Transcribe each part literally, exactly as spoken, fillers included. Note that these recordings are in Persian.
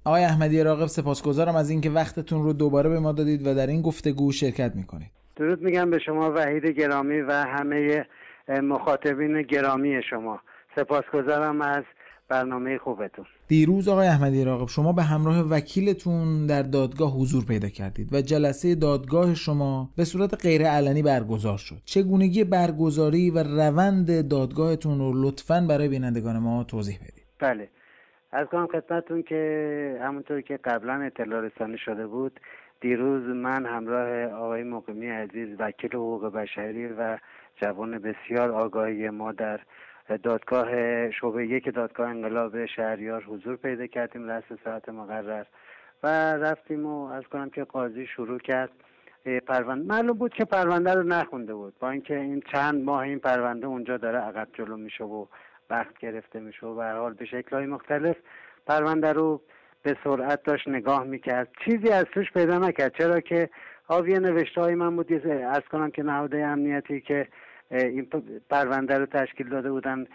آقای احمدی راغب سپاسگزارم از اینکه وقتتون رو دوباره به ما دادید و در این گفتگو شرکت میکنید. درود میگم به شما وحید گرامی و همه مخاطبین گرامی شما. سپاسگزارم از برنامه خوبتون. دیروز آقای احمدی راغب شما به همراه وکیلتون در دادگاه حضور پیدا کردید و جلسه دادگاه شما به صورت غیر علنی برگزار شد. چگونگی برگزاری و روند دادگاهتون رو لطفاً برای بینندگان ما توضیح بدید. بله، از کنم خدمتتون که همونطور که قبلا اطلاع رسانی شده بود، دیروز من همراه آقای مقیمی عزیز وکیل حقوق بشری و جوان بسیار آگاهی ما در دادگاه شعبه یک دادگاه انقلاب شهریار حضور پیدا کردیم رأس ساعت مقرر و رفتیم و از کنم که قاضی شروع کرد پرونده. معلوم بود که پرونده رو نخونده بود، با اینکه این چند ماه این پرونده اونجا داره عقب جلو میشه و وقت گرفته میشه و به هر حال به شکل‌های مختلف پرونده رو به سرعت داشت نگاه میکرد، چیزی از توش پیدا نکرد، چرا که حاوی نوشته‌های من بود. از کنم که نهادهای امنیتی که این پرونده رو تشکیل داده بودن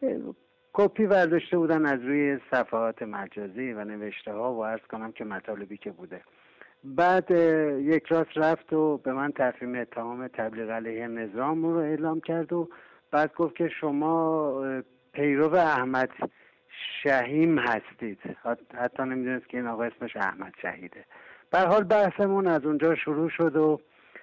کپی برداشته بودن از روی صفحات مجازی و نوشته ها و عرض کنم که مطالبی که بوده. بعد یک راست رفت و به من تفهیم اتهام تبلیغ علیه نظام رو اعلام کرد و بعد گفت که شما پیرو احمد شهیم هستید. حتی نمیدونست که این آقا اسمش احمد شهیده. به هر حال بحثمون از اونجا شروع شد و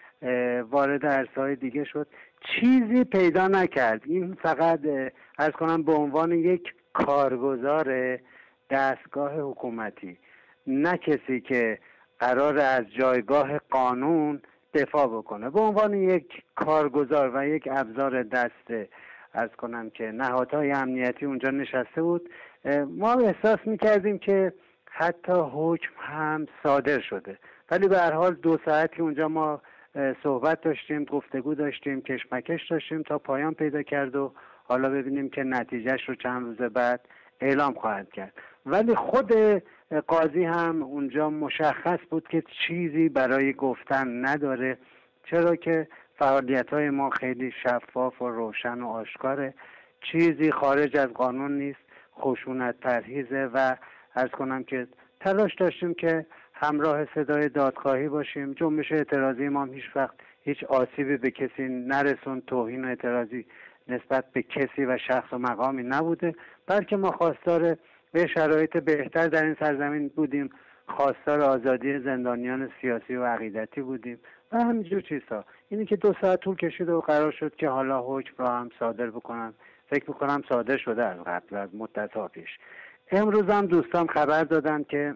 وارد عرصه‌های دیگه شد. چیزی پیدا نکرد. این فقط عرض کنم به عنوان یک کارگزار دستگاه حکومتی، نه کسی که قرار از جایگاه قانون دفاع بکنه، به عنوان یک کارگزار و یک ابزار دست عرض کنم که نهادهای امنیتی اونجا نشسته بود. ما احساس میکردیم که حتی حکم هم صادر شده، ولی به هر حال دو ساعتی اونجا ما صحبت داشتیم، گفتگو داشتیم، کشمکش داشتیم تا پایان پیدا کرد و حالا ببینیم که نتیجهش رو چند روز بعد اعلام خواهد کرد. ولی خود قاضی هم اونجا مشخص بود که چیزی برای گفتن نداره، چرا که فعالیت‌های ما خیلی شفاف و روشن و آشکاره، چیزی خارج از قانون نیست، خشونت پرهیزه و عرض کنم که تلاش داشتیم که همراه صدای دادخواهی باشیم. جنبش اعتراضی ما هیچ وقت هیچ آسیبی به کسی نرسون، توهین و اعتراضی نسبت به کسی و شخص و مقامی نبوده، بلکه ما خواستار به شرایط بهتر در این سرزمین بودیم، خواستار آزادی زندانیان سیاسی و عقیدتی بودیم و همینجور چیزها. اینی که دو ساعت طول کشید و قرار شد که حالا حکم را هم صادر بکنن. فکر میکنم صادر شده از قبل، از مدت‌ها پیش. امروز هم دوستان خبر دادن که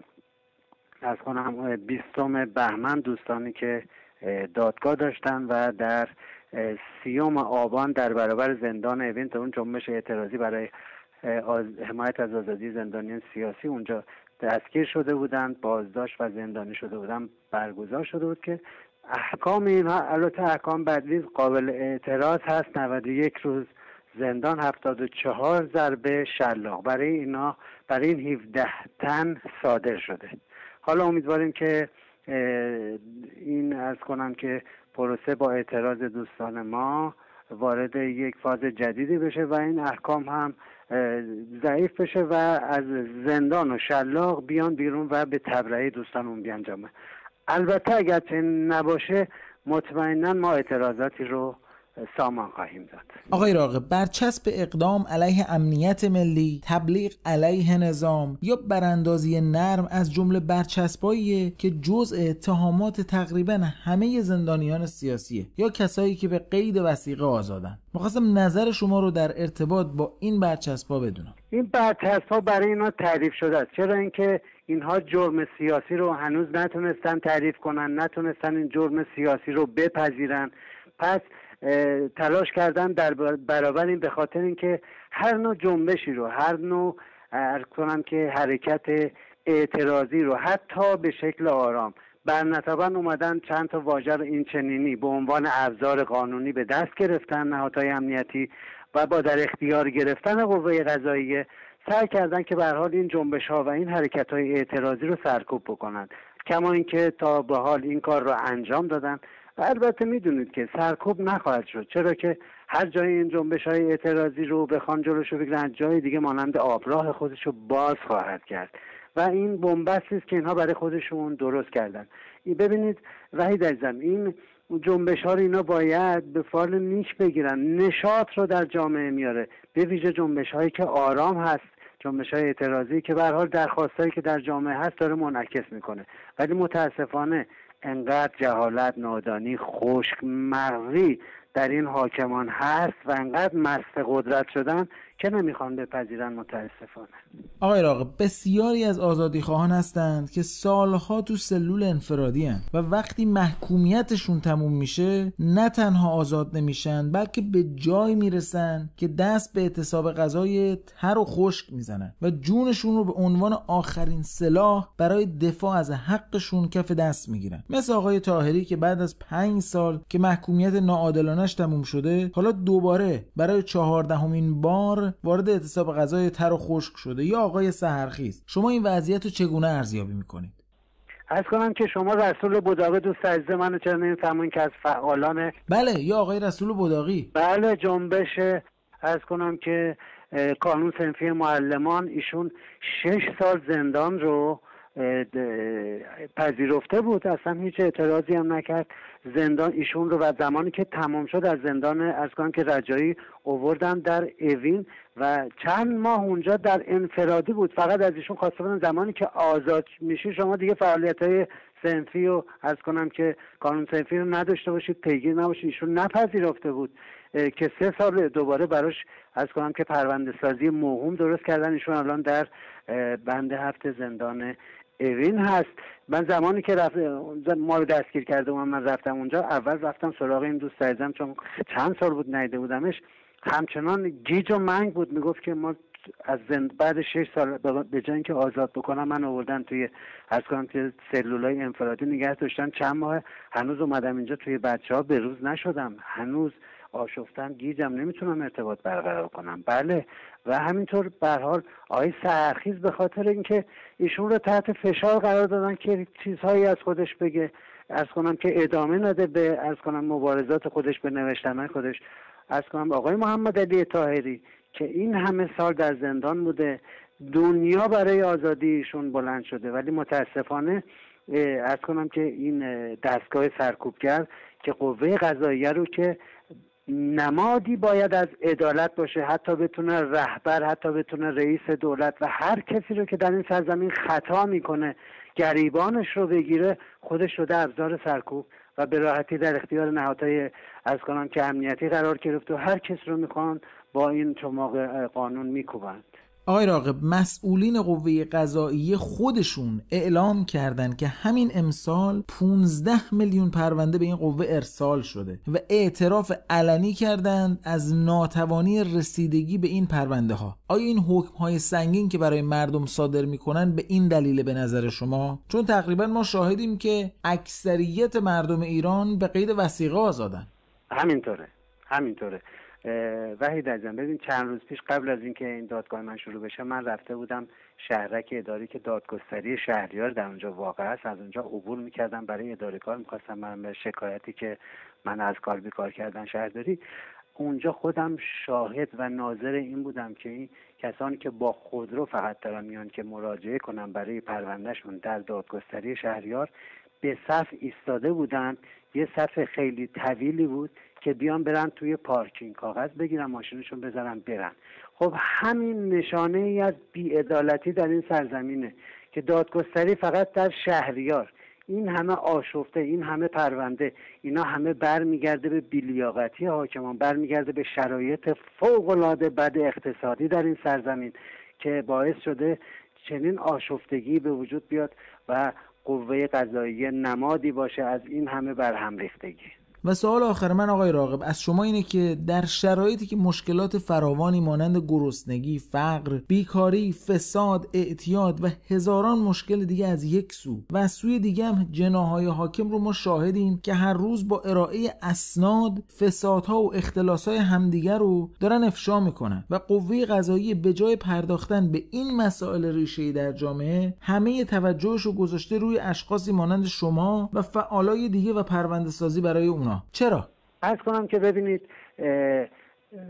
از کنم بیستم بهمن دوستانی که دادگاه داشتن و در سیوم آبان در برابر زندان اوین، اون جنبش اعتراضی برای حمایت از آزادی زندانیان سیاسی اونجا دستگیر شده بودند، بازداشت و زندانی شده بودند، برگزار شده بود که احکام اینها البته احکام بدویز قابل اعتراض هست. نود و یک روز زندان، هفتاد و چهار ضربه شلاق برای اینا، برای این هفده تن صادر شده. حالا امیدواریم که این عرض کنم که پروسه با اعتراض دوستان ما وارد یک فاز جدیدی بشه و این احکام هم ضعیف بشه و از زندان و شلاق بیان بیرون و به تبرئه دوستانمون بیانجامه. البته اگر چنین نباشه مطمئنا ما اعتراضاتی رو سامان خواهیم داد. آقای راغب، برچسب اقدام علیه امنیت ملی، تبلیغ علیه نظام یا براندازی نرم از جمله برچسباییه که جزء اتهامات تقریبا همه زندانیان سیاسیه یا کسایی که به قید وثیقه آزادن. می‌خواستم نظر شما رو در ارتباط با این برچسب‌ها بدونم. این برچسب‌ها برای اینا تعریف شده است، چرا اینکه اینها جرم سیاسی رو هنوز نتونستن تعریف کنن، نتونستن این جرم سیاسی رو بپذیرن. پس تلاش کردن در برابر این، به خاطر اینکه هر نوع جنبشی رو، هر نوع عرض کنم که حرکت اعتراضی رو حتی به شکل آرام برنتابن اومدن چند تا واژه رو این چنینی به عنوان ابزار قانونی به دست گرفتن نهادهای امنیتی و با در اختیار گرفتن قوه قضاییه سعی کردن که به هر حال این جنبش ها و این حرکت های اعتراضی رو سرکوب بکنن، کما اینکه تا به حال این کار رو انجام دادن. و البته میدونید که سرکوب نخواهد شد، چرا که هر جای این جنبش های اعتراضی رو بخوان جلوشو بگیرن، جای دیگه مانند آبراه خودشو باز خواهد کرد و این بنبستی است که اینها برای خودشون درست کردن. ببینید وحید عزیزم، این جنبش ها رو اینا باید به فال نیک بگیرن، نشاط رو در جامعه میاره، به ویژه جنبش هایی که آرام هست، جنبش های اعتراضی که به هر حال درخواستایی که در جامعه هست داره منعکس میکنه. ولی متاسفانه انقدر جهالت، نادانی، خشک مغزی در این حاکمان هست و انقدر مست قدرت شدن که نمیخوان بپذیرن متاسفانه. آقای راغب، بسیاری از آزادیخواهان هستند که سالها تو سلول انفرادی هستند و وقتی محکومیتشون تموم میشه نه تنها آزاد نمیشن بلکه به جای میرسن که دست به اعتصاب غذای تر و خشک میزنن و جونشون رو به عنوان آخرین سلاح برای دفاع از حقشون کف دست میگیرن. مثل آقای طاهری که بعد از پنج سال که محکومیت ناعادلانش تموم شده حالا دوباره برای چهاردهمین بار وارد اعتصاب غذای تر و خشک شده، یا آقای سحرخیز. شما این وضعیت رو چگونه ارزیابی میکنید؟ عرض کنم که شما رسول بداغی دوست عزیز منو چرا نمیفهمون که از فعالان بله یا آقای رسول بداغی بله جنبش عرض کنم که قانون صنفی معلمان، ایشون شش سال زندان رو پذیرفته بود، اصلا هیچ اعتراضی هم نکرد. زندان ایشون رو و زمانی که تمام شد از زندان از کنم که رجایی آوردن در اوین و چند ماه اونجا در انفرادی بود. فقط از ایشون خواسته بودن زمانی که آزاد میشی شما دیگه فعالیت‌های صنفی و از کنم که قانون صنفی رو نداشته باشید، پیگیر نباشید. ایشون نپذیرفته بود که سه سال دوباره براش از کنم که پرونده سازی موهوم درست کردن. ایشون الان در بند هفت زندان اوین هست. من زمانی که رفت ما رو دستگیر کرده و من رفتم اونجا، اول رفتم سراغ این دوست عزیزم چون چند سال بود ندیده بودمش، همچنان گیج و منگ بود. میگفت که ما از زند... بعد شش سال به جای اینکه آزاد بکنم من آوردن توی از کنم که سلولای انفرادی نگه داشتن چند ماه. هنوز اومدم اینجا توی بچه‌ها به روز نشدم، هنوز آشفتم، گیجم، نمیتونم ارتباط برقرار کنم. بله و همینطور به هر حال آقای سحرخیز به خاطر اینکه ایشون رو تحت فشار قرار دادن که چیزهایی از خودش بگه، از کنم که ادامه نده به از کنم مبارزات خودش، به نوشتنهای خودش. از کنم آقای محمد علی طاهری که این همه سال در زندان بوده، دنیا برای آزادی ایشون بلند شده، ولی متاسفانه از کنم که این دستگاه سرکوبگر که قوه قضاییه رو که نمادی باید از عدالت باشه، حتی بتونه رهبر، حتی بتونه رئیس دولت و هر کسی رو که در این سرزمین خطا میکنه گریبانش رو بگیره، خودش شده ابزار سرکوب و به راحتی در اختیار نهادهای از کنم که امنیتی قرار گرفت و هر کسی رو میخوان با این چماق قانون میکوبند. آقای راغب، مسئولین قوه قضاییه خودشون اعلام کردن که همین امسال پانزده میلیون پرونده به این قوه ارسال شده و اعتراف علنی کردند از ناتوانی رسیدگی به این پرونده ها. آیا این حکم های سنگین که برای مردم صادر میکنن به این دلیل به نظر شما؟ چون تقریبا ما شاهدیم که اکثریت مردم ایران به قید وثیقه آزادن. همینطوره همینطوره وحید عزیزم، ببین چند روز پیش قبل از اینکه این دادگاه من شروع بشه من رفته بودم شهرک اداری که دادگستری شهریار در اونجا واقع است، از اونجا عبور میکردم برای اداره کار، میخواستم من به شکایتی که من از کار بیکار کردن شهرداری. اونجا خودم شاهد و ناظر این بودم که این کسانی که با خودرو فقط دارن میان که مراجعه کنن برای پروندهشون در دادگستری شهریار به صف ایستاده بودن. یه صف خیلی طویلی بود که بیان برن توی پارکینگ کاغذ بگیرن ماشینشون بذارن برن. خب همین نشانه ای از بی‌عدالتی در این سرزمینه که دادگستری فقط در شهریار این همه آشفته، این همه پرونده، اینا همه برمیگرده به بی‌لیاقتی حاکمان، برمیگرده به شرایط فوق‌العاده بد اقتصادی در این سرزمین که باعث شده چنین آشفتگی به وجود بیاد و قوه قضاییه نمادی باشه از این همه برهم ریختگی. و سوال آخر من آقای راغب از شما اینه که در شرایطی که مشکلات فراوانی مانند گرسنگی، فقر، بیکاری، فساد، اعتیاد و هزاران مشکل دیگه از یک سو و از سوی دیگه هم جناح‌های حاکم رو ما شاهدیم که هر روز با ارائه اسناد فسادها و اختلاس‌های همدیگر رو دارن افشا میکنن و قوه قضاییه به جای پرداختن به این مسائل ریشه‌ای در جامعه همه توجهش رو گذاشته روی اشخاصی مانند شما و فعالای دیگه و پرونده سازی برای اونا. چرا؟ عرض کنم که ببینید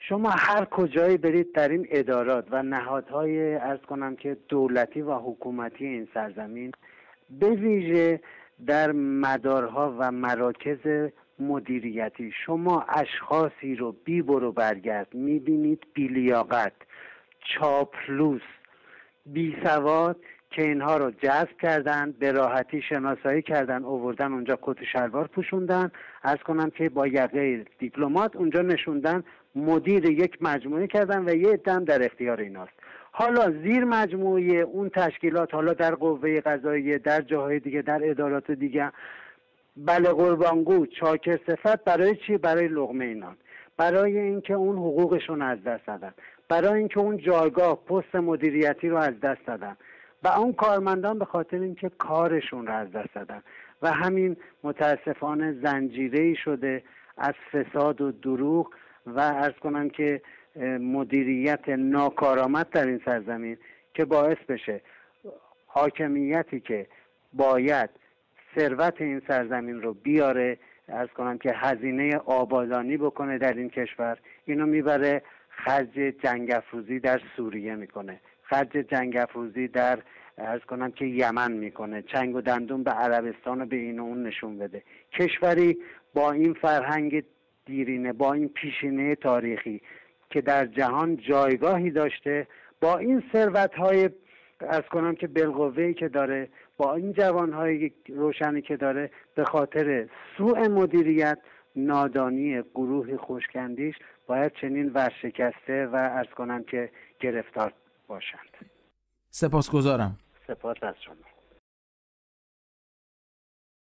شما هر کجایی برید در این ادارات و نهادهای عرض کنم که دولتی و حکومتی این سرزمین، به ویژه در مدارها و مراکز مدیریتی، شما اشخاصی رو بی برو برگرد میبینید بی لیاقت، چاپلوس، بی سواد که اینها رو جذب کردن، به راحتی شناسایی کردن، آوردن اونجا کت و شلوار پوشوندن، عرض کنم که با یقه دیپلمات اونجا نشوندن، مدیر یک مجموعه کردن و یه عده در اختیار ایناست. حالا زیر مجموعه اون تشکیلات، حالا در قوه قضاییه، در جاهای دیگه، در ادارات دیگه، بله قربانگو، چاکر صفت، برای چی؟ برای لقمه نان، برای اینکه اون حقوقشون از دست دادن، برای اینکه اون جایگاه پست مدیریتی رو از دست دادن و اون کارمندان به خاطر اینکه کارشون رو از دست دادن و همین متاسفانه زنجیره‌ای شده از فساد و دروغ و عرض کنم که مدیریت ناکارآمد در این سرزمین که باعث بشه حاکمیتی که باید ثروت این سرزمین رو بیاره، عرض کنم که هزینه آبادانی بکنه در این کشور، اینو میبره خرج جنگ افروزی در سوریه میکنه، خرج جنگ افروزی در عرض کنم که یمن میکنه، چنگ و دندون به عربستان و به این و اون نشون بده. کشوری با این فرهنگ دیرینه، با این پیشینه تاریخی که در جهان جایگاهی داشته، با این ثروت‌های عرض کنم که بالقوه‌ای که داره، با این جوان‌های روشنی که داره، به خاطر سوء مدیریت، نادانی گروه خوشکندیش باید چنین ورشکسته و عرض کنم که گرفتار باشند. سپاسگزارم. سپاس از شما.